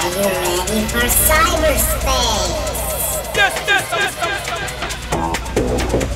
Are you ready for cyberspace? Yes, yes, yes, yes.